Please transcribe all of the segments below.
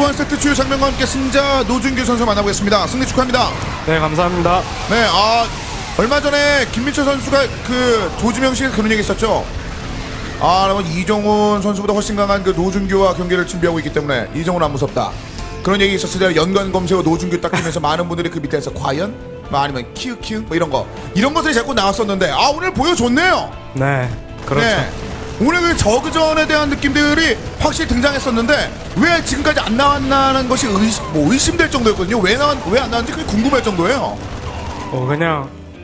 번 세트 주요 장면과 함께 승자 노준규 선수 만나보겠습니다. 승리 축하합니다. 네, 감사합니다. 네, 얼마 전에 김민철 선수가 그 조지명 씨가 그런 얘기 했었죠. 그러면 이정훈 선수보다 훨씬 강한 그 노준규와 경기를 준비하고 있기 때문에 이정훈 안 무섭다. 그런 얘기 있었을 때 연관 검색어 노준규 딱 뜨면서 많은 분들이 그 밑에서 과연? 아니면 키읔키읔 뭐 이런 것들이 자꾸 나왔었는데 오늘 보여줬네요. 네, 그렇죠. 네. 오늘 그 저그전에 대한 느낌들이 확실히 등장했었는데 왜 지금까지 안 나왔나는 것이 의심될 정도였거든요. 왜 안 나왔는지 그게 궁금할 정도예요. 그냥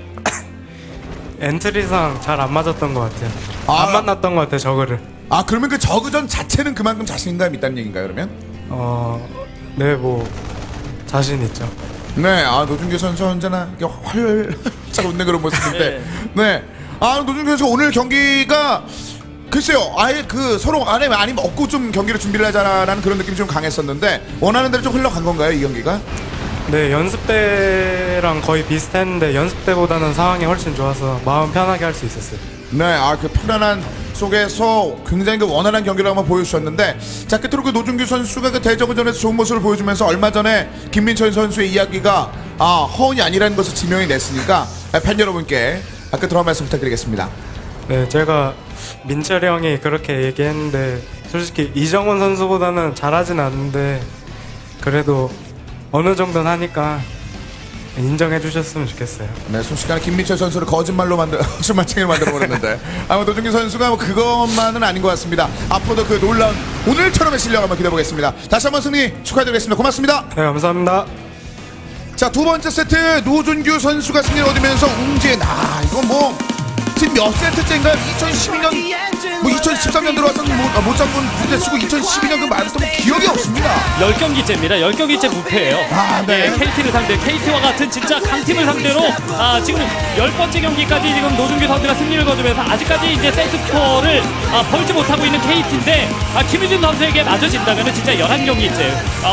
엔트리상 잘 안 맞았던 것 같아요. 안 만났던 것 같아요, 저그를. 그러면 그 저그전 자체는 그만큼 자신감이 있다는 얘기인가요, 그러면? 네, 뭐 자신 있죠. 네, 노준규 선수 언제나 활짝 웃는 그런 모습인데, 네, 노준규 선수 오늘 경기가 글쎄요, 아예 그 서로 안에 많이 먹고 좀 경기를 준비를 하자라는 그런 느낌이 좀 강했었는데 원하는 대로 좀 흘러간 건가요, 이 경기가? 네, 연습 때랑 거의 비슷했는데 연습 때보다는 상황이 훨씬 좋아서 마음 편하게 할 수 있었어요. 네, 그 편안한 속에서 굉장히 그 원활한 경기를 한번 보여주셨는데, 자, 끝으로 그 노준규 선수가 그 대저그전에서 좋은 모습을 보여주면서 얼마 전에 김민철 선수의 이야기가 허언이 아니라는 것을 지명이 냈으니까 팬 여러분께 끝으로 한 말씀 부탁드리겠습니다. 네, 제가 민철이 형이 그렇게 얘기했는데 솔직히 이정훈 선수보다는 잘하진 않는데 그래도 어느 정도는 하니까 인정해 주셨으면 좋겠어요. 네, 순식간에 김민철 선수를 거짓말쟁이로 만들어버렸는데 노준규 선수가 뭐 그것만은 아닌 것 같습니다. 앞으로도 그 놀라운 오늘처럼의 실력 한번 기대해보겠습니다. 다시 한번 승리 축하드리겠습니다. 고맙습니다. 네, 감사합니다. 자, 두 번째 세트 노준규 선수가 승리를 얻으면서 웅진, 이건 뭐 지금 몇 세트째인가요? 2012년, 2013년 들어와서는 못 잡은 부대 치고 2012년 그 말부터 기억이 없습니다. 10경기째입니다. 10경기째 무패예요. 네. KT를 상대, KT와 같은 진짜 강팀을 상대로 지금 10번째 경기까지 지금 노준규 선수가 승리를 거두면서 아직까지 이제 세트스코어를 벌지 못하고 있는 KT인데 김유진 선수에게 맞아진다면 진짜 11경기째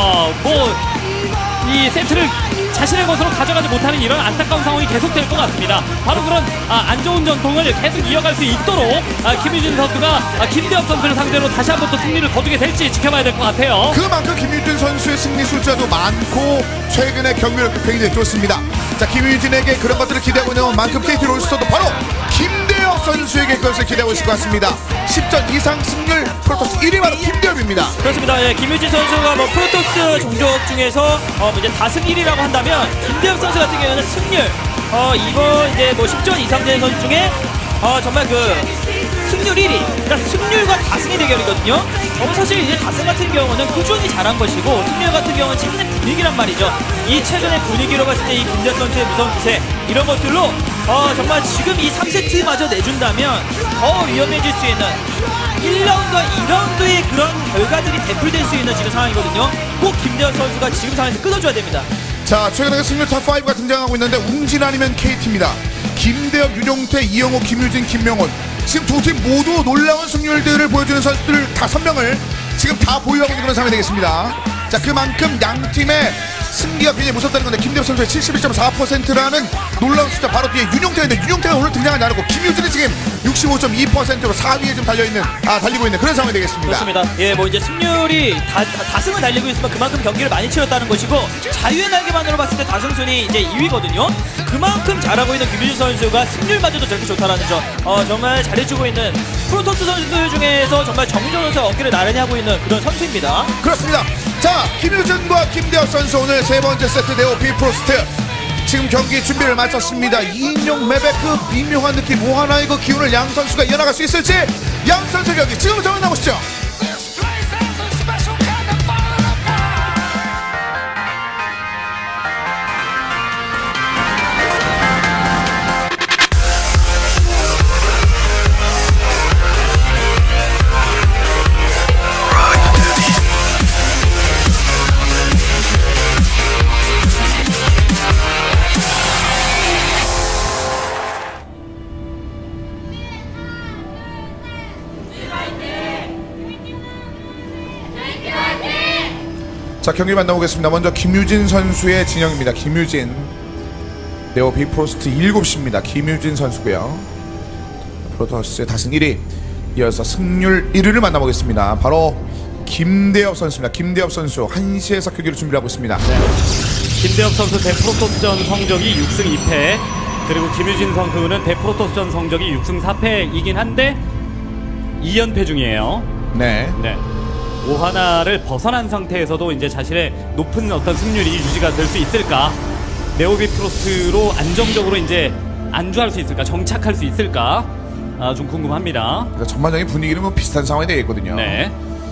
이 세트를 자신의 것으로 가져가지 못하는 이런 안타까운 상황이 계속될 것 같습니다. 바로 그런 안 좋은 전통을 계속 이어갈 수 있도록 김유진 선수가 김대엽 선수를 상대로 다시 한번 또 승리를 거두게 될지 지켜봐야 될 것 같아요. 그만큼 김유진 선수의 승리 숫자도 많고 최근의 경기력도 굉장히 좋습니다. 자, 김유진에게 그런 것들을 기대하고 있는 만큼 KT 롤스터도 바로 김대엽 선수에게 그것을 기대하고 있을 것 같습니다. 10전 이상 승률 프로토스 1위 바로 김대엽입니다. 그렇습니다. 예, 김유진 선수가 프로토스 종족 중에서 이제 다승 1위라고 한다면 김대엽 선수 같은 경우는 승률 이번 이제 10전 이상 된 선수 중에 정말 그 승률 1위, 그러니까 승률과 다승의 대결이거든요. 사실 이제 다승 같은 경우는 꾸준히 잘한 것이고 승률 같은 경우는 최근의 분위기란 말이죠. 이 최근의 분위기로 봤을 때 이 김대엽 선수의 무서운 기세 이런 것들로 정말 지금 이 3세트마저 내준다면 더 위험해질 수 있는 1라운드와 2라운드의 그런 결과들이 대풀될 수 있는 지금 상황이거든요. 꼭 김대엽 선수가 지금 상황에서 끊어줘야 됩니다. 자, 최근에 승률 탑5가 등장하고 있는데 웅진 아니면 KT입니다. 김대엽, 윤용태, 이영호, 김유진, 김명훈, 지금 두 팀 모두 놀라운 승률들을 보여주는 선수들 5명을 지금 다 보유하고 있는 그런 상황이 되겠습니다. 자, 그만큼 양 팀의 승리가 굉장히 무섭다는 건데 김대엽 선수의 71.4%라는 놀라운 숫자 바로 뒤에 윤용태인데 윤용태가 오늘 등장하지 않았고 김유진이 지금 65.2%로 4위에 좀 달리고 있는 그런 상황이 되겠습니다. 그렇습니다. 예, 이제 승률이 다승을 달리고 있으면 그만큼 경기를 많이 치렀다는 것이고 자유의 날개만으로 봤을 때 다승순이 이제 2위거든요. 그만큼 잘하고 있는 김유진 선수가 승률마저도 저렇게 좋다라는 점 정말 잘해주고 있는 프로토스 선수들 중에서 정말 정유정 선수가 어깨를 나란히 하고 있는 그런 선수입니다. 그렇습니다. 자, 김유진과 김대엽 선수 오늘 세 번째 세트 대호 비프로스트 지금 경기 준비를 마쳤습니다. 2인용 맵의 그 미묘한 느낌, 하나의 그 기운을 양 선수가 이어나갈 수 있을지 양 선수 경기 지금부터 만나보시죠. 자, 경기 만나보겠습니다. 먼저 김유진 선수의 진영입니다. 김유진 네오 비프로스트 7시입니다. 김유진 선수고요. 프로토스의 다승 1위 이어서 승률 1위를 만나보겠습니다. 바로 김대엽 선수입니다. 김대엽 선수 1시에서 경기를 준비하고 있습니다. 김대엽 선수 대프로토스전 성적이 6승 2패, 그리고 김유진 선수는 대프로토스전 성적이 6승 4패이긴 한데 2연패 중이에요. 네. 네. 오하나를 벗어난 상태에서도 이제 자신의 높은 어떤 승률이 유지가 될 수 있을까? 네오비 프로스트로 안정적으로 이제 안주할 수 있을까? 정착할 수 있을까? 좀 궁금합니다. 그러니까 전반적인 분위기는 뭐 비슷한 상황이 되겠거든요. 네.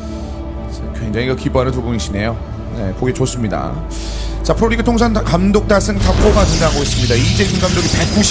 굉장히 기뻐하는 두 분이시네요. 네, 보기 좋습니다. 자, 프로리그 통산 감독 다승 탑4가 등장하고 있습니다. 이재균 감독이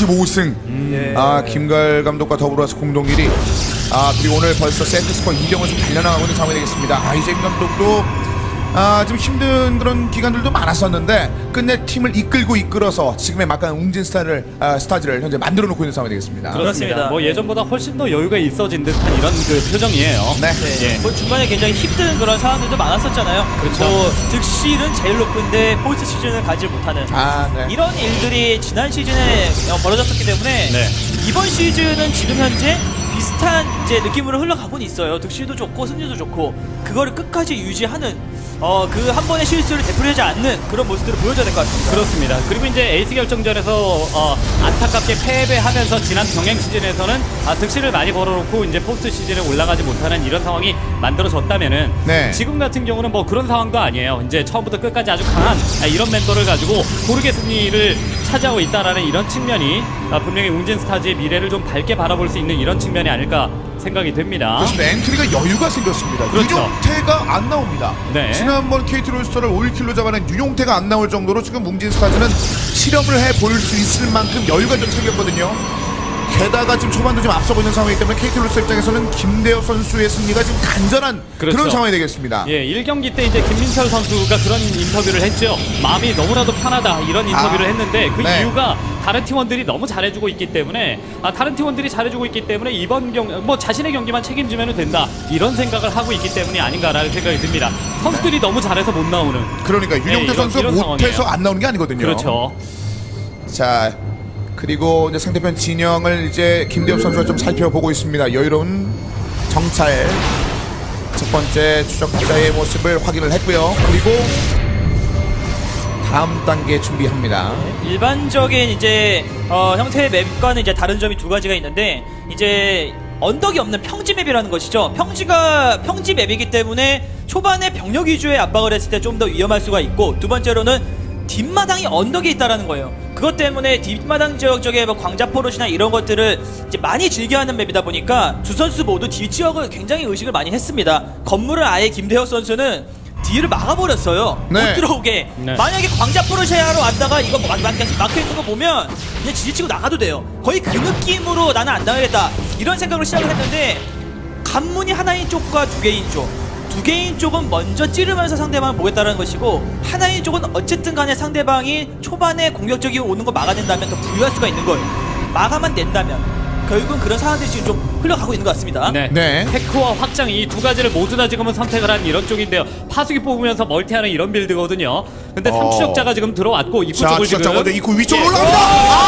195승. 김갈 감독과 더불어서 공동 1위. 그리고 오늘 벌써 세트스코어 2경을 좀 달려나가고 있는 상황이 되겠습니다. 이재균 감독도 좀 힘든 그런 기간들도 많았었는데 끝내 팀을 이끌어서 지금의 막강한 웅진 스타즈를 현재 만들어 놓고 있는 상황이 되겠습니다. 그렇습니다. 뭐 예전보다 훨씬 더 여유가 있어진 듯한 이런 그 표정이에요. 네. 네. 뭐 중간에 굉장히 힘든 그런 상황들도 많았었잖아요. 그렇죠. 뭐 득실은 제일 높은데 포스트 시즌을 가지 못하는 네. 이런 일들이 지난 시즌에 벌어졌었기 때문에 네. 이번 시즌은 지금 현재 비슷한 이제 느낌으로 흘러가고는 있어요. 득실도 좋고 승리도 좋고 그거를 끝까지 유지하는 그 한 번의 실수를 되풀이하지 않는 그런 모습들을 보여줘야 될 것 같습니다. 그렇습니다. 그리고 이제 에이스 결정전에서 안타깝게 패배하면서 지난 병행 시즌에서는 득실을 많이 벌어놓고 이제 포스트 시즌에 올라가지 못하는 이런 상황이 만들어졌다면은 네. 지금 같은 경우는 뭐 그런 상황도 아니에요. 이제 처음부터 끝까지 아주 강한 이런 멤버를 가지고 고르게 승리를 차지하고 있다라는 이런 측면이 분명히 웅진 스타즈의 미래를 좀 밝게 바라볼 수 있는 이런 측면이 아닐까 생각이 됩니다. 그렇습니다. 엔트리가 여유가 생겼습니다. 그렇죠. 윤용태가 안 나옵니다. 네. 지난번 KT 롤스터를 5일킬로 잡아낸 윤용태가 안 나올 정도로 지금 웅진 스타즈는 실험을 해볼 수 있을 만큼 여유가 좀 생겼거든요. 게다가 지금 초반도 좀 앞서고 있는 상황이기 때문에 KT 롤스터 입장에서는 김대엽 선수의 승리가 지금 간절한 그렇죠. 그런 상황이 되겠습니다. 예, 1경기 때 이제 김민철 선수가 그런 인터뷰를 했죠. 마음이 너무나도 편하다 이런 인터뷰를 했는데 그 네. 이유가 다른 팀원들이 너무 잘해주고 있기 때문에 다른 팀원들이 잘해주고 있기 때문에 이번 뭐 자신의 경기만 책임지면 된다 이런 생각을 하고 있기 때문이 아닌가라는 생각이 듭니다. 선수들이 너무 잘해서 못 나오는. 그러니까 윤용태 선수가 이런 못해서 상황이에요. 안 나오는 게 아니거든요. 그렇죠. 자, 그리고 이제 상대편 진영을 이제 김대엽 선수가 좀 살펴보고 있습니다. 여유로운 정찰 첫 번째 추적자의 모습을 확인을 했고요. 그리고 다음 단계 준비합니다. 일반적인 이제 형태의 맵과는 이제 다른 점이 두 가지가 있는데 이제 언덕이 없는 평지 맵이라는 것이죠. 평지 맵이기 때문에 초반에 병력 위주의 압박을 했을 때 좀 더 위험할 수가 있고 두 번째로는 뒷마당이 언덕에 있다라는 거예요. 그것 때문에 뒷마당 지역 쪽에 뭐 광자포롯이나 이런 것들을 이제 많이 즐겨하는 맵이다 보니까 두 선수 모두 뒷지역을 굉장히 의식을 많이 했습니다. 건물을 아예 김대엽 선수는 뒤를 막아버렸어요. 네. 못 들어오게. 네. 만약에 광자포롯이하러 왔다가 이거 막혀있는 거 보면 그냥 지지치고 나가도 돼요. 거의 그 느낌으로 나는 안 당하겠다 이런 생각으로 시작을 했는데 관문이 하나인 쪽과 두 개인 쪽 두 개인 쪽은 먼저 찌르면서 상대방을 보겠다는 것이고 하나인 쪽은 어쨌든 간에 상대방이 초반에 공격적이 오는 거 막아낸다면 더 부유할 수가 있는 거예요. 막아만 낸다면 결국은 그런 상황들이 지금 좀 흘러가고 있는 것 같습니다. 네. 테크와 확장 이 두 가지를 모두 다 지금은 선택을 한 이런 쪽인데요. 파수기 뽑으면서 멀티하는 이런 빌드거든요. 근데 삼추적자가 지금 들어왔고 입구 자, 쪽을 추적자 먼저 지금 입구 위쪽으로 예. 올라갑니다.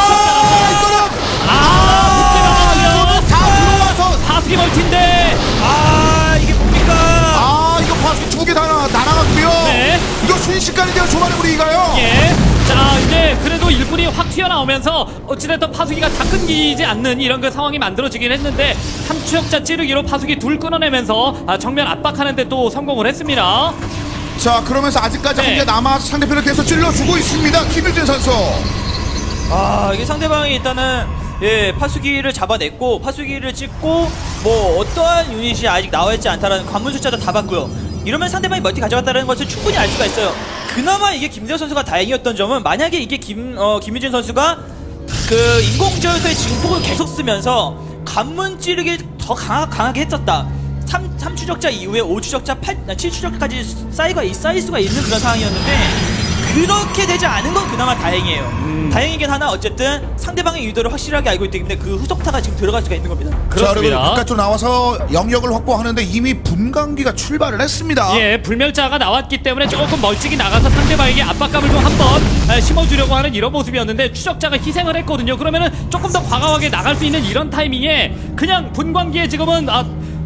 이거는 다 들어와서 파수기 멀티인데 이게 뭡니까? 이거 파수 두개 다 날아갔고요. 네. 이거 순식간인데요. 초반에 우리 이가요. 예. 자, 이제 그래도 일꾼이 확 튀어나오면서 어찌됐든 파수기가 다 끊기지 않는 이런 그 상황이 만들어지긴 했는데 삼추역자 찌르기로 파수기 둘 끊어내면서 정면 압박하는데 또 성공을 했습니다. 자, 그러면서 아직까지 네. 한 개 남아서 상대편을 계속 찔러주고 있습니다. 김유진 선수. 이게 상대방이 일단은 파수기를 잡아냈고 파수기를 찍고 뭐 어떠한 유닛이 아직 나와있지 않다라는 관문 숫자도 다 봤고요. 이러면 상대방이 멀티 가져갔다는 것을 충분히 알 수가 있어요. 그나마 이게 김대엽 선수가 다행이었던 점은 만약에 이게 김유진 선수가 그 인공저울서의 증폭을 계속 쓰면서 관문 찌르기 더 강하게 했었다. 3추적자 이후에 5추적자, 7추적자까지 쌓일 수가 있는 그런 상황이었는데 그렇게 되지 않은 건 그나마 다행이에요. 다행이긴 하나 어쨌든 상대방의 의도를 확실하게 알고 있기 때문에 그 후속타가 지금 들어갈 수가 있는 겁니다. 자, 그리고 그렇습니다. 바깥으로 나와서 영역을 확보하는데 이미 분광기가 출발을 했습니다. 예, 불멸자가 나왔기 때문에 조금 멀찍이 나가서 상대방에게 압박감을 좀 한번 심어주려고 하는 이런 모습이었는데 추적자가 희생을 했거든요. 그러면은 조금 더 과감하게 나갈 수 있는 이런 타이밍에 그냥 분광기에 지금은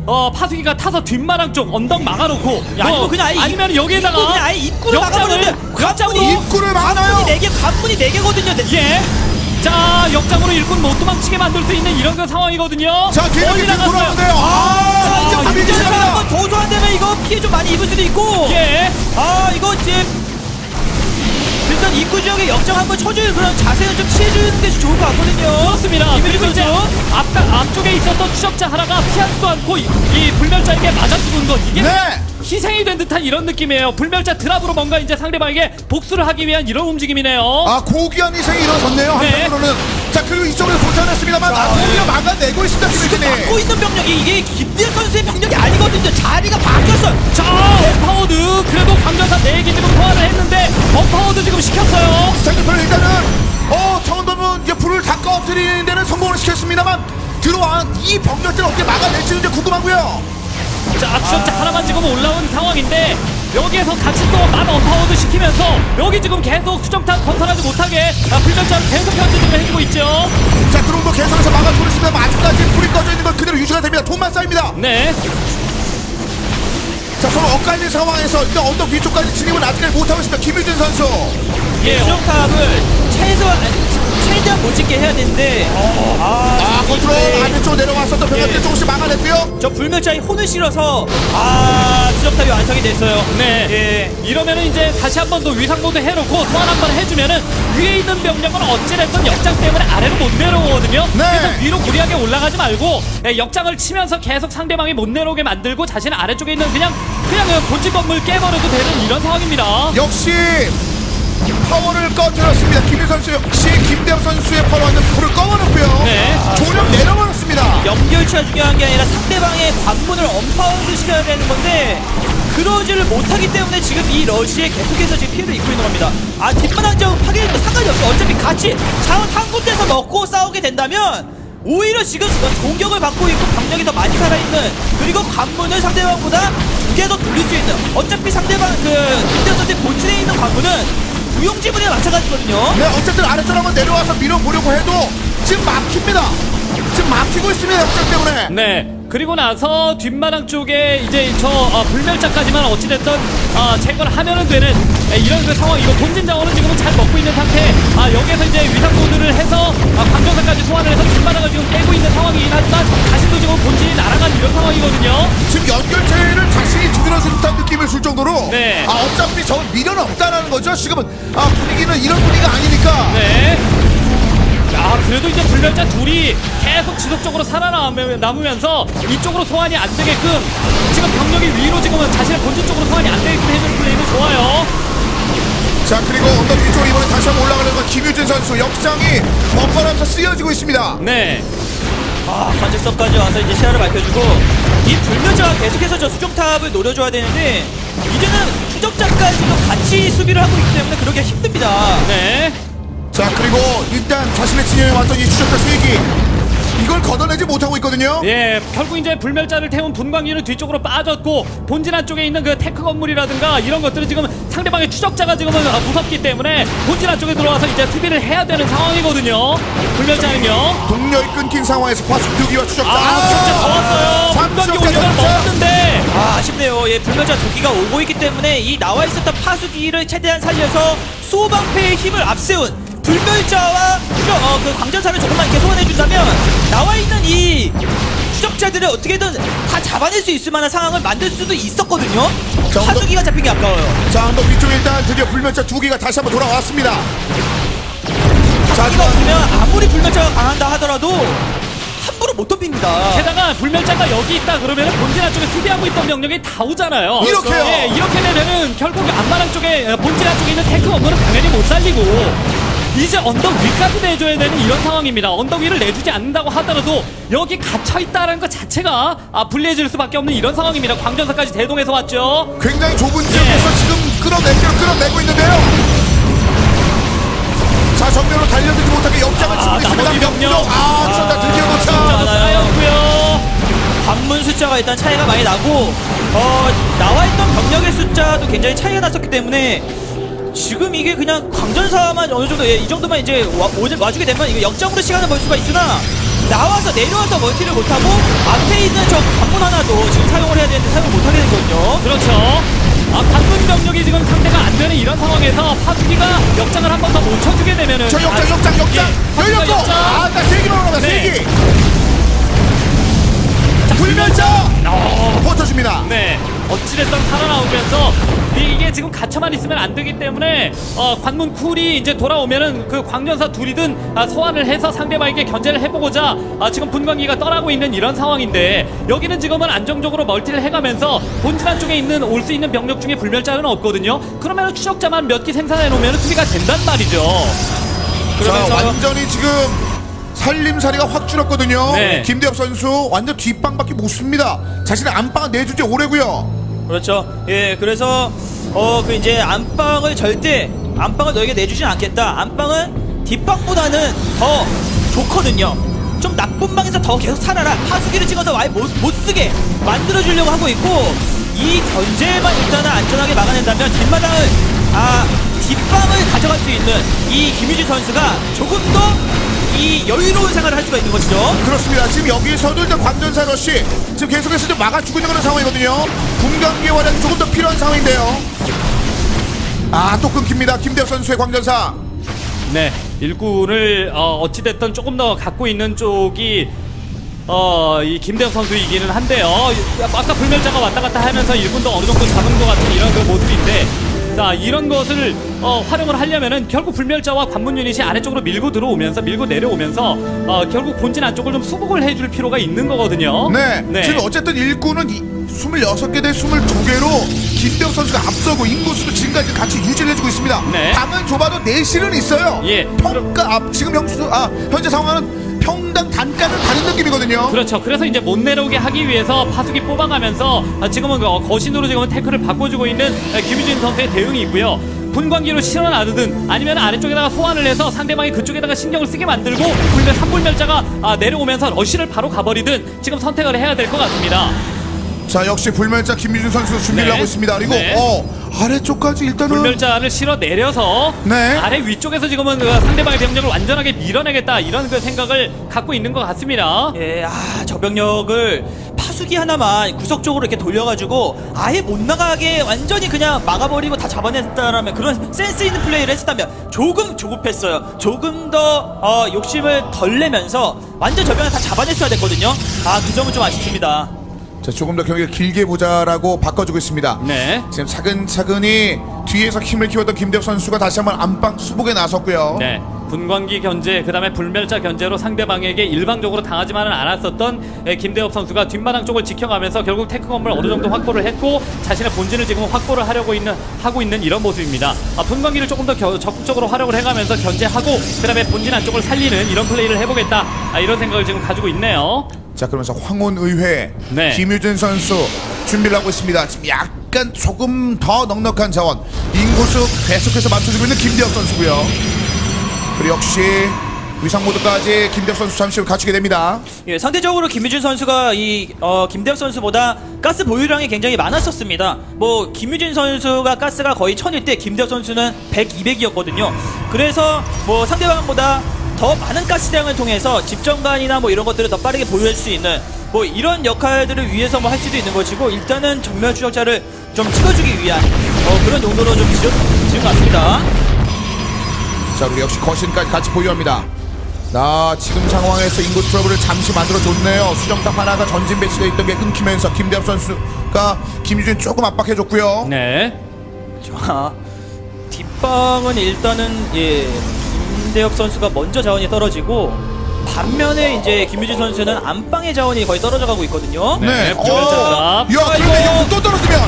파수기가 타서 뒷마당 쪽 언덕 막아놓고 야, 이거 그냥 아예 아니면 여기에다가 그냥 아예 입구를 막아버렸는데 역장으로 입구를 막아요. 관문이 4개거든요. 예. 자, 역장으로 일꾼 못 도망치게 만들 수 있는 이런 그 상황이거든요. 자, 뒤에 멀리 지금 돌아오는데요. 이제 이제 밀기 시작합니다. 한번 더 소환되면 이거 피해 좀 많이 입을 수도 있고. 예. 이거 이제 일단 입구 지역에 역장 한번 쳐줄 그런 자세는 좀 취해주는 게 좋을 것 같거든요. 그렇습니다. 이민희 그리고 이제 선수. 앞쪽에 있었던 추적자 하나가 피하지도 않고 이 불멸자에게 맞아 죽은 것 이게 네. 희생이 된 듯한 이런 느낌이에요. 불멸자 드랍으로 뭔가 이제 상대방에게 복수를 하기 위한 이런 움직임이네요. 고귀한 희생이 일어섰네요. 네. 한편으로는. 자, 그리고 이쪽으로 도착했습니다만 오히려 막아내고 있습니다. 김유진이. 막고 있는 병력이 이게 김대현 선수의 병력이 아니거든요. 자리가 바뀌었어요. 자, 언파워드 그래도 강전사 4개 지금 소환을 했는데 언파워드 지금 시켰어요. 상대편은 일단은 청원도는 이제 불을 다 꺼뜨리는 데는 성공을 시켰습니다만 들어온 이 병력들을 어떻게 막아낼지는 이제 궁금하고요. 자, 추적자 하나만 지금 올라온 상황인데 여기에서 같이 또 만 언파워드 시키면서 여기 지금 계속 수정탑 건설하지 못하게 불멸자를 계속 현재 지금 해주고 있죠. 자, 드론도 계속해서 막아주고 있습니다만 아직까지 불이 꺼져 있는 건 그대로 유지가 됩니다. 돈만 쌓입니다. 네. 자, 서로 엇갈린 상황에서 일단 언덕 위쪽까지 진입은 아직까지 못하고 있습니다. 김유진 선수. 예, 수정탑을 최대한 못 짓게 해야 되는데 컨트롤 아래쪽으로 내려왔었던 병력들이 조금씩 막아냈고요. 저 불멸자의 혼을 실어서 수정탑이 완성이 됐어요. 네. 예. 이러면은 이제 다시 한 번 더 위상모드 해놓고 소환 한 번 해주면은 위에 있는 병력은 어찌됐든 역장 때문에 아래로 못 내려오거든요. 네. 그래서 위로 무리하게 올라가지 말고 역장을 치면서 계속 상대방이 못 내려오게 만들고 자신 아래쪽에 있는 그냥 그 본진 건물 깨버려도 되는 이런 상황입니다. 역시 파워를 꺼뜨렸습니다. 김유 선수 역시 김대엽 선수의 파워는 불을 꺼버렸고요. 네. 조력 내려버렸습니다. 연결치가 중요한 게 아니라 상대방의 관문을 언파운드 시켜야 되는 건데 그러지를 못하기 때문에 지금 이 러시에 계속해서 지금 피해를 입고 있는 겁니다. 뒷마당 지역 파괴해도 상관이 없어. 어차피 같이 자원 한 군데서 먹고 싸우게 된다면 오히려 지금 공격을 받고 있고 병력이 더 많이 살아있는 그리고 관문을 상대방보다 2개 더 돌릴 수 있는 어차피 상대방 김대엽 선수의 본진에 있는 관문은 무용지물에 마찬가지거든요. 네, 어쨌든 아래쪽으로 한번 내려와서 밀어보려고 해도 지금 막힙니다. 지금 막히고 있습니다. 역장 때문에. 네. 그리고 나서 뒷마당 쪽에 이제 불멸자까지만 어찌됐든 제거를 하면은 되는 이런 그 상황이고 본진 자원은 지금은 잘 먹고 있는 상태. 여기에서 이제 위상모드를 해서 광전사까지 소환을 해서 뒷마당을 지금 깨고 있는 상황이긴 하지만 자신도 지금 본진이 날아간 이런 상황이거든요. 지금 연결체를 자신이 두드러진 듯한 느낌을 줄 정도로 네. 어차피 저건 미련은 없다라는 거죠. 지금은 분위기는 이런 분위기가 아니니까. 네. 그래도 이제 불멸자 둘이 계속 지속적으로 살아남으면서 이쪽으로 소환이 안 되게끔 지금 병력이 위로 지금은 자신의 본진 쪽으로 소환이 안 되게끔 해주는 플레이는 좋아요. 자, 그리고 언덕 위쪽으로 이번에 다시 한번 올라가는 건 김유진 선수 역장이 번번하면서 쓰여지고 있습니다. 네. 관측석까지 와서 이제 시야를 밝혀주고 이 불멸자가 계속해서 저 수정탑을 노려줘야 되는데 이제는 추적자까지도 같이 수비를 하고 있기 때문에 그러기가 힘듭니다. 네. 자, 그리고 일단 자신의 진영에 왔던 이 추적자 세기 이걸 걷어내지 못하고 있거든요. 예, 결국 이제 불멸자를 태운 분광기는 뒤쪽으로 빠졌고 본진 안쪽에 있는 그 테크 건물이라든가 이런 것들은 지금 상대방의 추적자가 지금은 무섭기 때문에 본진 안쪽에 들어와서 이제 수비를 해야 되는 상황이거든요. 불멸자는요. 동력이 끊긴 상황에서 파수 2기와 추적자. 추적자 더 왔어요. 분광기 올려가 먹었는데. 아쉽네요. 예, 불멸자 2기가 오고 있기 때문에 이 나와 있었던 파수기를 최대한 살려서 수호방패의 힘을 앞세운 불멸자와 그 광전사를 조금만 이렇게 소환해준다면 나와있는 이 추적자들을 어떻게든 다 잡아낼 수 있을 만한 상황을 만들 수도 있었거든요. 자, 파수기가 잡힌 게 아까워요. 자, 언덕 위쪽에 일단 드디어 불멸자 2기가 다시 한번 돌아왔습니다. 파수기가 없으면 아무리 불멸자가 강한다 하더라도 함부로 못 덤빕니다. 게다가 불멸자가 여기 있다 그러면 본진 안쪽에 수비하고 있던 병력이 다 오잖아요. 이렇게요? 예, 이렇게 되면은 결국 안마랑 쪽에 본진 안쪽에 있는 탱크 업무는 당연히 못 살리고 이제 언덕 위까지 내줘야 되는 이런 상황입니다. 언덕 위를 내주지 않는다고 하더라도 여기 갇혀있다는 것 자체가 불리해질 수밖에 없는 이런 상황입니다. 광전사까지 대동해서 왔죠. 굉장히 좁은 지역에서 지금 끌어내고 있는데요. 자, 정면으로 달려들지 못하게 역장을 치고 있습니다. 나머지 병력. 추적자 드디어 도착. 쌓였고요. 관문 숫자가 일단 차이가 많이 나고 나와있던 병력의 숫자도 굉장히 차이가 났었기 때문에 지금 이게 그냥 광전사만 어느 정도 이 정도만 이제 와주게 되면 이거 역장으로 시간을 벌 수가 있으나 나와서 내려와서 멀티를 못하고 앞에 있는 저 관문 하나도 지금 사용을 해야 되는데 사용 못하게 되거든요. 그렇죠. 관문 병력이 지금 상대가 안 되는 이런 상황에서 파수기가 역장을 한 번 더 못 쳐주게 되면은 저 역장 열렸고 나 세기만 올라가 네. 세기 불멸자 버텨줍니다. 네, 어찌됐든 살아나오면서 이게 지금 갇혀만 있으면 안 되기 때문에 관문 쿨이 이제 돌아오면은 그 광전사 둘이든 소환을 해서 상대방에게 견제를 해보고자 지금 분광기가 떠나고 있는 이런 상황인데 여기는 지금은 안정적으로 멀티를 해가면서 본진 안쪽에 있는 올 수 있는 병력 중에 불멸자는 없거든요. 그러면 추적자만 몇 기 생산해 놓으면 수비가 된단 말이죠. 자, 완전히 지금 살림살이가 확 줄었거든요. 네. 김대엽 선수 완전 뒷방밖에 못 씁니다. 자신의 안방은 내준 지 오래고요. 그렇죠. 예, 그래서 그 이제 안방을 너에게 내주진 않겠다. 안방은 뒷방보다는 더 좋거든요. 좀 나쁜 방에서 더 계속 살아라. 파수기를 찍어서 아예 못 쓰게 만들어주려고 하고 있고 이 견제만 일단은 안전하게 막아낸다면 뒷방을 가져갈 수 있는 이 김유진 선수가 조금 더 이 여유로운 생활을 할 수가 있는 것이죠. 그렇습니다. 지금 여기서도 일단 관전사 러시 지금 계속해서 좀 막아주고 있는 그런 상황이거든요. 분광기의 활약이 조금 더 필요한 상황인데요. 또 끊깁니다. 김대엽 선수의 광전사. 네, 일꾼을 어찌됐든 조금 더 갖고 있는 쪽이 이 김대엽 선수이기는 한데요. 아까 불멸자가 왔다 갔다 하면서 일꾼도 어느 정도 잡은 것 같은 이런 그 모습인데, 자, 이런 것을 활용을 하려면은 결국 불멸자와 관문 유닛이 아래쪽으로 밀고 내려오면서 결국 본진 안쪽을 좀 수복을 해줄 필요가 있는 거거든요. 네. 네. 지금 어쨌든 일꾼은 26개 대 22개로 김대엽 선수가 앞서고 인구수도 지금까지 같이 유지를 해주고 있습니다. 네. 방은 좁아도 내실은 있어요. 예. 지금 현재 상황은 평당 단가는 다른 느낌이거든요. 그렇죠. 그래서 이제 못 내려오게 하기 위해서 파수기 뽑아가면서 지금은 거신으로 지금은 태클을 바꿔주고 있는 김유진 선수의 대응이 있고요. 분광기로 실어나르든 아니면 아래쪽에다가 소환을 해서 상대방이 그쪽에다가 신경을 쓰게 만들고 산불멸자가 내려오면서 러쉬를 바로 가버리든 지금 선택을 해야 될 것 같습니다. 자, 역시 불멸자 김유진 선수 준비를 네. 하고 있습니다. 그리고 네. 아래쪽까지 일단은 불멸자를 실어 내려서 네. 아래 위쪽에서 지금은 상대방의 병력을 완전하게 밀어내겠다 이런 그 생각을 갖고 있는 것 같습니다. 예, 저 병력을 파수기 하나만 구석 쪽으로 이렇게 돌려가지고 아예 못 나가게 완전히 그냥 막아버리고 다 잡아냈다라면 그런 센스 있는 플레이를 했었다면 조금 조급했어요. 조금 더 욕심을 덜 내면서 완전 저 병을 다 잡아냈어야 됐거든요. 그 점은 좀 아쉽습니다. 자, 조금 더 경기를 길게 보자라고 바꿔주고 있습니다. 네. 지금 차근차근히 뒤에서 힘을 키웠던 김대엽 선수가 다시 한번 안방 수복에 나섰고요. 네. 분광기 견제, 그 다음에 불멸자 견제로 상대방에게 일방적으로 당하지만은 않았었던 김대엽 선수가 뒷마당 쪽을 지켜가면서 결국 테크 건물 어느 정도 확보를 했고 자신의 본진을 지금 확보를 하고 있는 이런 모습입니다. 분광기를 조금 더 적극적으로 활용을 해가면서 견제하고 그 다음에 본진 안쪽을 살리는 이런 플레이를 해보겠다. 이런 생각을 지금 가지고 있네요. 자, 그러면서 황혼의회 네. 김유진 선수 준비를 하고 있습니다. 지금 약간 조금 더 넉넉한 자원 인구수 계속해서 맞춰주고 있는 김대엽 선수고요. 그리고 역시 위상 모드까지 김대엽 선수 잠시 후 갖추게 됩니다. 예, 상대적으로 김유진 선수가 김대엽 선수보다 가스 보유량이 굉장히 많았었습니다. 김유진 선수가 가스가 거의 1000일 때 김대엽 선수는 100, 200이었거든요. 그래서 상대방보다 더 많은 가스량을 통해서 집정관이나 이런 것들을 더 빠르게 보유할 수 있는 이런 역할들을 위해서 할 수도 있는 것이고 일단은 정면 추적자를 좀 찍어주기 위한 그런 용도로 좀 지은 것 같습니다. 자, 그리고 역시 거신까지 같이 보유합니다. 지금 상황에서 인구수 트러블을 잠시 만들어줬네요. 수정탑 하나가 전진 배치되어 있던 게 끊기면서 김대엽 선수가 김유진 조금 압박해줬고요. 네. 자, 뒷방은 일단은 김대엽 선수가 먼저 자원이 떨어지고 반면에 이제 김유진 선수는 안방의 자원이 거의 떨어져가고 있거든요. 네. 야, 이거. 그러면 여기서 또 떨어지면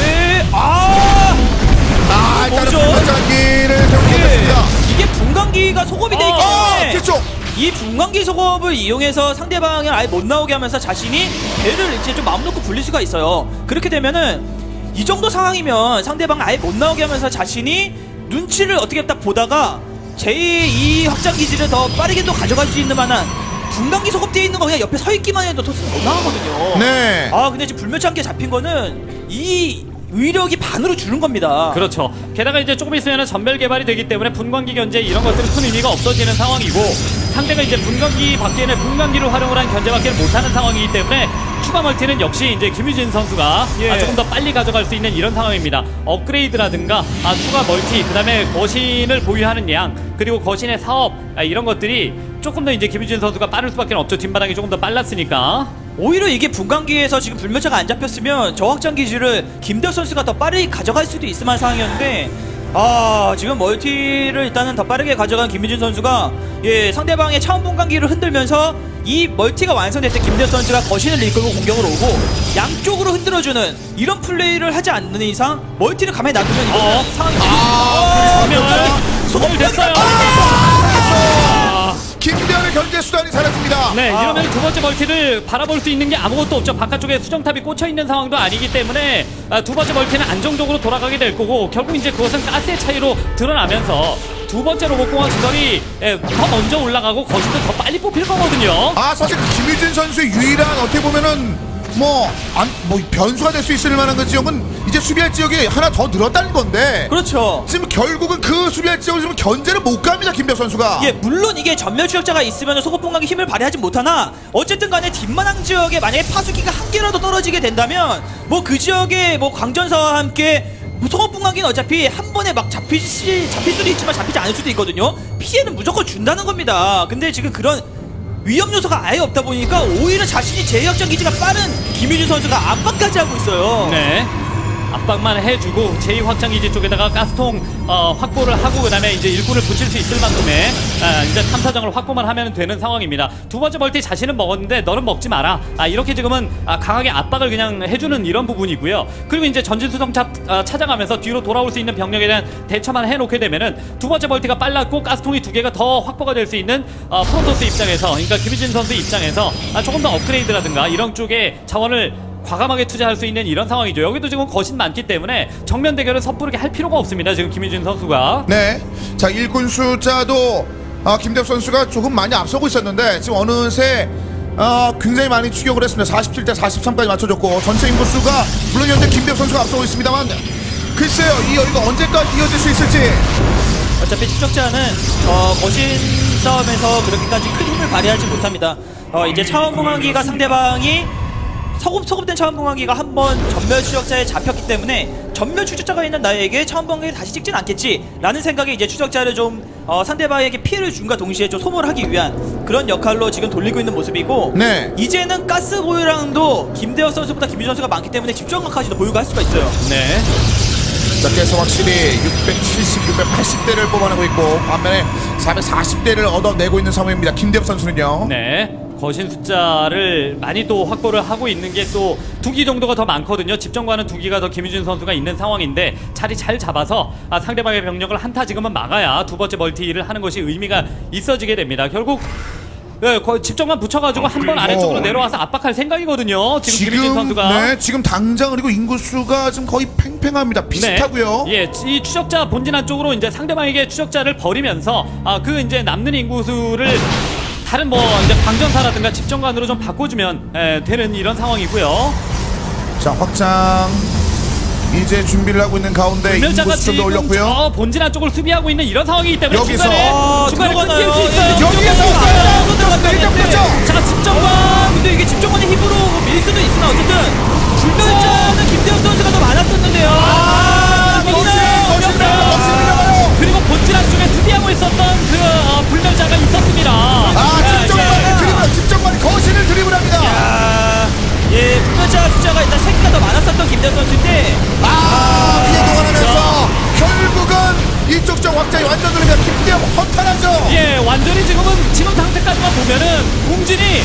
일단은 뭐죠? 분광기를 태우고 있습니다. 이게 분광기가 소급이 돼 있기 때문에 그렇죠. 이 분광기 소급을 이용해서 상대방을 아예 못 나오게 하면서 자신이 배를 이제 좀 마음 놓고 불릴 수가 있어요. 그렇게 되면은 이 정도 상황이면 상대방을 아예 못 나오게 하면서 자신이 눈치를 어떻게 딱 보다가 제2 확장기지를 더 빠르게 또 가져갈 수 있는 만한 분광기 소급되어 있는 거 그냥 옆에 서 있기만 해도 토스는 못 나가거든요. 네. 근데 지금 불멸자 함께 잡힌 거는 이 위력이 반으로 줄는 겁니다. 그렇죠. 게다가 이제 조금 있으면 전멸 개발이 되기 때문에 분광기 견제 이런 것들은 큰 의미가 없어지는 상황이고 상대가 이제 분광기 밖에는 분광기를 활용을 한 견제밖에 못하는 상황이기 때문에 추가 멀티는 역시 이제 김유진 선수가 조금 더 빨리 가져갈 수 있는 이런 상황입니다. 업그레이드라든가 추가 멀티, 그다음에 거신을 보유하는 양, 그리고 거신의 사업 이런 것들이 조금 더 이제 김유진 선수가 빠를 수밖에 없죠. 뒷바닥이 조금 더 빨랐으니까. 오히려 이게 분광기에서 지금 불멸차가 안 잡혔으면 저 확장 기지를 김대엽 선수가 더 빠르게 가져갈 수도 있을 만한 상황이었는데 지금 멀티를 일단은 더 빠르게 가져간 김유진 선수가 상대방의 차원 분광기를 흔들면서 이 멀티가 완성될 때 김대엽 선수가 거신을 이끌고 공격을 오고 양쪽으로 흔들어주는 이런 플레이를 하지 않는 이상 멀티를 가만히 놔두면 이거 상황이 소금을 됐어요. 김대엽의 견제 수단이 사라집니다. 네, 이러면 두 번째 멀티를 바라볼 수 있는 게 아무것도 없죠. 바깥쪽에 수정탑이 꽂혀 있는 상황도 아니기 때문에 두 번째 멀티는 안정적으로 돌아가게 될 거고, 결국 이제 그것은 가스의 차이로 드러나면서 두 번째 로봇공학 시설이 더 먼저 올라가고 거신도 더 빨리 뽑힐 거거든요. 사실 김유진 선수의 유일한 어떻게 보면은 변수가 될 수 있을 만한 그 지역은 이제 수비할 지역이 하나 더 늘었다는 건데. 그렇죠. 지금 결국은 그 수비할 지역을 지금 견제를 못 갑니다, 김대엽 선수가. 물론 이게 전멸 추적자가 있으면 소급분광기 힘을 발휘하지 못하나 어쨌든 간에 뒷마당 지역에 만약에 파수기가 한 개라도 떨어지게 된다면 그 지역에 광전사와 함께 소급분광기는 어차피 한 번에 막 잡힐 수도 있지만 잡히지 않을 수도 있거든요. 피해는 무조건 준다는 겁니다. 근데 지금 그런 위험 요소가 아예 없다 보니까 오히려 자신이 제2확장 기지가 빠른 김유진 선수가 압박까지 하고 있어요. 네. 압박만 해주고 제2확장기지 쪽에다가 가스통 확보를 하고, 그 다음에 이제 일꾼을 붙일 수 있을 만큼의 이제 탐사정을 확보만 하면 되는 상황입니다. 두 번째 멀티 자신은 먹었는데 너는 먹지 마라. 이렇게 지금은 강하게 압박을 그냥 해주는 이런 부분이고요. 그리고 이제 전진수정탑 찾아가면서 뒤로 돌아올 수 있는 병력에 대한 대처만 해놓게 되면은 두 번째 멀티가 빨랐고 가스통이 두 개가 더 확보가 될 수 있는 프로토스 입장에서, 그러니까 김유진 선수 입장에서 조금 더 업그레이드라든가 이런 쪽에 자원을 과감하게 투자할 수 있는 이런 상황이죠. 여기도 지금 거신 많기 때문에 정면 대결을 섣부르게 할 필요가 없습니다. 지금 김유진 선수가. 네. 자, 일꾼 숫자도 김대엽 선수가 조금 많이 앞서고 있었는데 지금 어느새 굉장히 많이 추격을 했습니다. 47대 43까지 맞춰줬고 전체 인구수가 물론 현재 김대엽 선수가 앞서고 있습니다만 글쎄요, 이 여기가 언제까지 이어질 수 있을지. 어차피 추적자는 거신 싸움에서 그렇게까지 큰 힘을 발휘하지 못합니다. 이제 차원공항기가 상대방이 소급된 차원봉화기가 한번 전멸 추적자에 잡혔기 때문에 전멸 추적자가 있는 나에게 차원봉화기를 다시 찍진 않겠지 라는 생각에 이제 추적자를 좀 상대방에게 피해를 준과 동시에 좀 소모를 하기 위한 그런 역할로 지금 돌리고 있는 모습이고, 네. 이제는 가스 보유량도 김대엽 선수보다 김유진 선수가 많기 때문에 집중력까지도 보유가 할 수가 있어요. 네. 자, 그래서 확실히 670, 680대를 뽑아내고 있고 반면에 440대를 얻어내고 있는 상황입니다. 김대엽 선수는요. 네. 거신 숫자를 많이 또 확보를 하고 있는 게 또 2기 정도가 더 많거든요. 집정관은 2기가 더 김유진 선수가 있는 상황인데 자리 잘 잡아서 상대방의 병력을 한타 지금은 막아야 두 번째 멀티를 하는 것이 의미가 있어지게 됩니다. 결국 집정관 붙여가지고 한 번 아래쪽으로 내려와서 압박할 생각이거든요. 지금 김유진 선수가. 네, 지금 당장 그리고 인구수가 지금 거의 팽팽합니다. 비슷하고요. 네. 예, 이 추적자 본진 한쪽으로 이제 상대방에게 추적자를 버리면서 그 이제 남는 인구수를 다른 이제 광전사라든가 집정관으로 좀 바꿔주면 되는 이런 상황이고요. 자, 확장 이제 준비를 하고 있는 가운데 인구수 좀 더 올렸고요. 본진 한쪽을 수비하고 있는 이런 상황이기 때문에 여기서 중간에 끊길 수 있어요. 여기에서 자, 집정관. 근데 이게 집정관의 힘으로 밀 수도 있으나 어쨌든 불멸자는 김대엽 선수가 더 많았었는데요. 그리고 본진 한쪽에 수비하고 있었던 그 불멸자가 있었습니다. 집정관이 거신을 드리블합니다. 예, 불멸자 숫자가 일단 3개가 더 많았었던 김대엽 선수인데 피해 동원하면서 결국은 이쪽 쪽 확장이 완전 누르면 김대엽 허탈하죠. 예, 완전히 지금 상태까지만 보면은 웅진이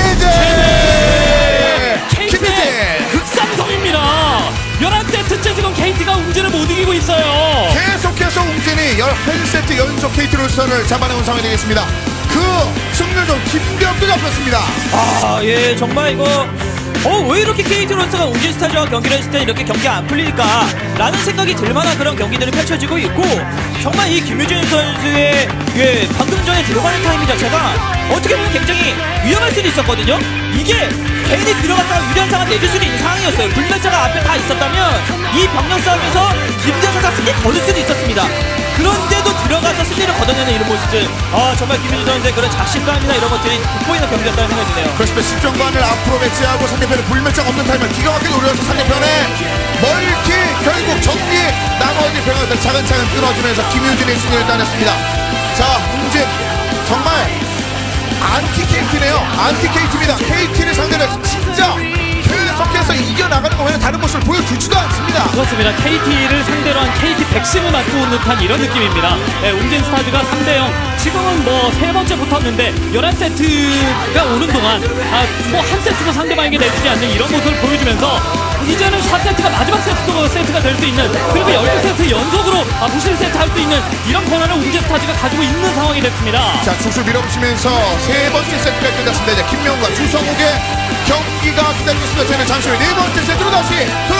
최대 KT의 극상성입니다. 11세트째 지금 KT가 웅진을 못 이기고 있어요. 계속해서 웅진이 11세트 연속 KT 롤스터를 잡아내온 상황이 되겠습니다. 그 승률 좀 김대엽도 잡혔습니다. 예, 정말 이거 왜 이렇게 KT 롤스터가 웅진 스타즈와 경기를 했을 때 이렇게 경기가 안 풀릴까 라는 생각이 들만한 그런 경기들이 펼쳐지고 있고, 정말 이 김유진 선수의 방금 전에 들어가는 타이밍 자체가 어떻게 보면 굉장히 위험할 수도 있었거든요. 이게 괜히 들어갔다가 유리한상을 내줄 수도 있는 상황이었어요. 불멸자가 앞에 다 있었다면 이 병력 싸움에서 김대엽 선수가 크게 거둘 수도 있었습니다. 그런데도 들어가서 승리를 거둬내는 이런 모습들 정말 김윤주 선수의 그런 자신감이나 이런 것들이 돋보이는 경기였다는 생각이 드네요. 그렇습니다. 10전반을 앞으로 배치하고 상대편을 불멸장 없는 타임을 기가 막히게 노려서 상대편에 멀티 결국 정리 나머지 병력들 차근차근 끊어주면서 김유진의 승리를 따냈습니다. 자, 웅진 정말 안티 KT네요. 안티 KT입니다. KT를 상대로 진짜 계속해서 이겨나가는 거 외에 다른 모습을 보여주지도 않습니다. 그렇습니다. KT를 상대로 한 KT 백신을 맞고 온 듯한 이런 느낌입니다. 네, 웅진 스타즈가 3대0. 지금은 뭐 세 번째 붙었는데 11세트가 오는 동안 뭐 한 세트도 상대방에게 내주지 않는 이런 모습을 보여주면서 이제는 4세트가 마지막 세트가 될 수 있는, 그리고 12세트 연속으로 무실 세트 할 수 있는 이런 권한을 웅진 스타즈가 가지고 있는 상황이 됐습니다. 자, 쭉쭉 밀어붙이면서 세 번째 세트가 끝났습니다. 이제 김명과 주성욱의 경기가 기다리고 있습니다. 저희는 잠시 후에 네 번째 세트로 다시